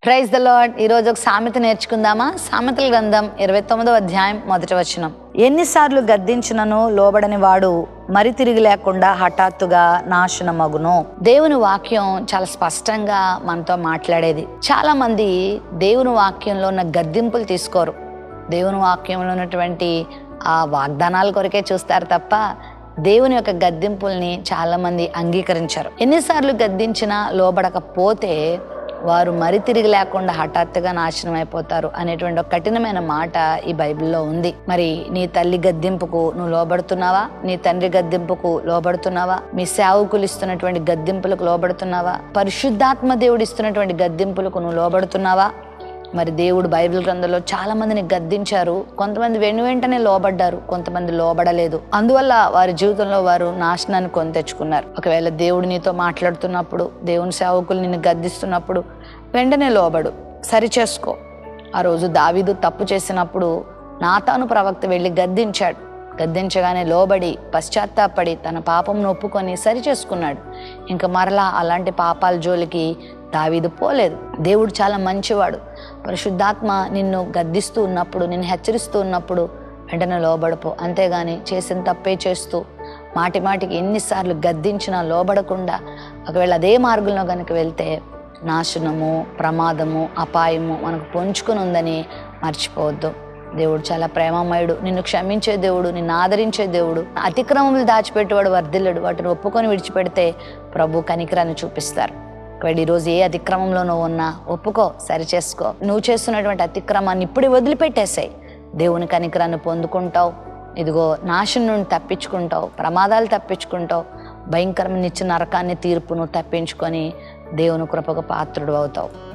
Praise the lord. ఈరోజు ఒక సామెత నేర్చుకుందామా? సామెతల గ్రంథం 29వ అధ్యాయం 1వ వచనం. ఎన్నిసార్లు గద్దించినను లోబడని వాడు మరి తిరిగి లేకుండా హఠాత్తుగా నాశనమగును. దేవుని వాక్యం చాలా స్పష్టంగా మనతో మాట్లాడేది. చాలా మంది దేవుని వాక్యంలో ఉన్న గద్దింపులు తీసుకోరు. దేవుని వాక్యంలో ఉన్నటువంటి ఆ వాగ్దానాల కొరకే చూస్తారు తప్ప దేవుని యొక్క గద్దింపుల్ని చాలా మంది అంగీకరించారు. ఎన్నిసార్లు గద్దించినా లోబడకపోతే వారు మరి తిరిగి లేకుండా హఠాత్తుగా నాశనం అయిపోతారు అనేటువంటి ఒక కఠినమైన మాట ఈ బైబిల్లో ఉంది. మరి నీ తల్లి గద్దింపుకు నువ్వు లోబడుతున్నావా? నీ తండ్రి గద్దింపుకు లోబడుతున్నావా? మీ సేవకులు ఇస్తున్నటువంటి గద్దింపులకు లోబడుతున్నావా? పరిశుద్ధాత్మ దేవుడు ఇస్తున్నటువంటి గద్దింపులకు నువ్వు లోబడుతున్నావా? మరి దేవుడు బైబిల్ గ్రంథంలో చాలా మందిని గద్దించారు. కొంతమంది వెంటనే లోబడ్డారు, కొంతమంది లోబడలేదు. అందువల్ల వారి జీవితంలో వారు నాశనాన్ని కొని తెచ్చుకున్నారు. ఒకవేళ దేవుడు నీతో మాట్లాడుతున్నప్పుడు, దేవుని సేవకులు నిన్ను గద్దిస్తున్నప్పుడు వెంటనే లోబడు, సరిచేసుకో. ఆ రోజు దావీదు తప్పు చేసినప్పుడు నాతాను ప్రవక్త వెళ్ళి గద్దించాడు. గద్దించగానే లోబడి పశ్చాత్తాపడి తన పాపంను ఒప్పుకొని సరిచేసుకున్నాడు. ఇంకా మరలా అలాంటి పాపాల జోలికి దావీదు పోలేదు. దేవుడు చాలా మంచివాడు. పరిశుద్ధాత్మ నిన్ను గద్దిస్తూ ఉన్నప్పుడు, నిన్ను హెచ్చరిస్తూ ఉన్నప్పుడు వెంటనే లోబడిపో. అంతేగాని చేసిన తప్పే చేస్తూ మాటికి ఎన్నిసార్లు గద్దించినా లోబడకుండా ఒకవేళ అదే మార్గంలో కనుక వెళ్తే నాశనము, ప్రమాదము, అపాయము మనకు పొంచుకుని ఉందని మర్చిపోవద్దు. దేవుడు చాలా ప్రేమమయుడు, నిన్ను క్షమించే దేవుడు, నిన్ను ఆదరించే దేవుడు. అతిక్రమములు దాచిపెట్టేవాడు వర్ధిల్లుడు. వాటిని ఒప్పుకొని విడిచిపెడితే ప్రభు కనికరాన్ని చూపిస్తారు. ఒకవేళ ఈరోజు ఏ అతిక్రమంలో నువ్వు ఉన్నా ఒప్పుకో, సరిచేసుకో. నువ్వు చేస్తున్నటువంటి అతిక్రమాన్ని ఇప్పుడే వదిలిపెట్టేసాయి. దేవుని కనికరాన్ని పొందుకుంటావు. ఇదిగో నాశనం నుండి తప్పించుకుంటావు, ప్రమాదాలు తప్పించుకుంటావు, భయంకరమైన నిత్య నరకాన్ని, తీర్పును తప్పించుకొని దేవుని కృపకు పాత్రుడు అవుతావు.